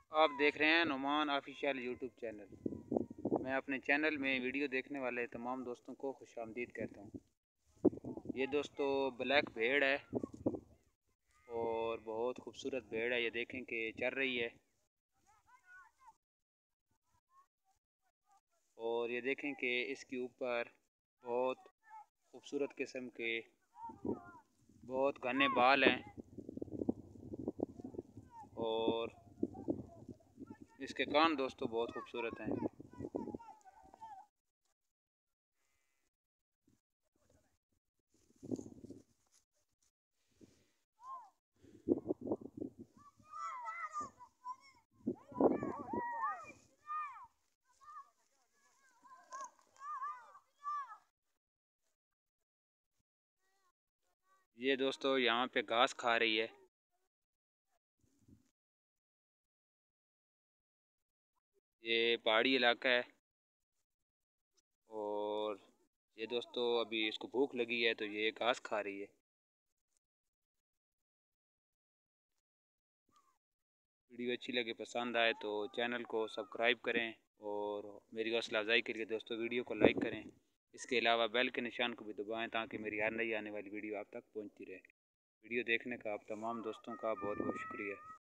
आप देख रहे हैं नुमान ऑफिशियल यूट्यूब चैनल। मैं अपने चैनल में वीडियो देखने वाले तमाम दोस्तों को खुशामदीद कहता हूँ। ये दोस्तों ब्लैक भेड़ है और बहुत खूबसूरत भेड़ है। ये देखें कि चल रही है और ये देखें कि इसके ऊपर बहुत खूबसूरत किस्म के बहुत घने बाल हैं और इसके कान दोस्तों बहुत खूबसूरत हैं। ये दोस्तों यहाँ पे घास खा रही है। ये पहाड़ी इलाका है और ये दोस्तों अभी इसको भूख लगी है तो ये घास खा रही है। वीडियो अच्छी लगे पसंद आए तो चैनल को सब्सक्राइब करें और मेरी हौसला अफजाई के लिए दोस्तों वीडियो को लाइक करें। इसके अलावा बेल के निशान को भी दबाएं ताकि मेरी हर नई आने वाली वीडियो आप तक पहुंचती रहे। वीडियो देखने का आप तमाम दोस्तों का बहुत बहुत शुक्रिया।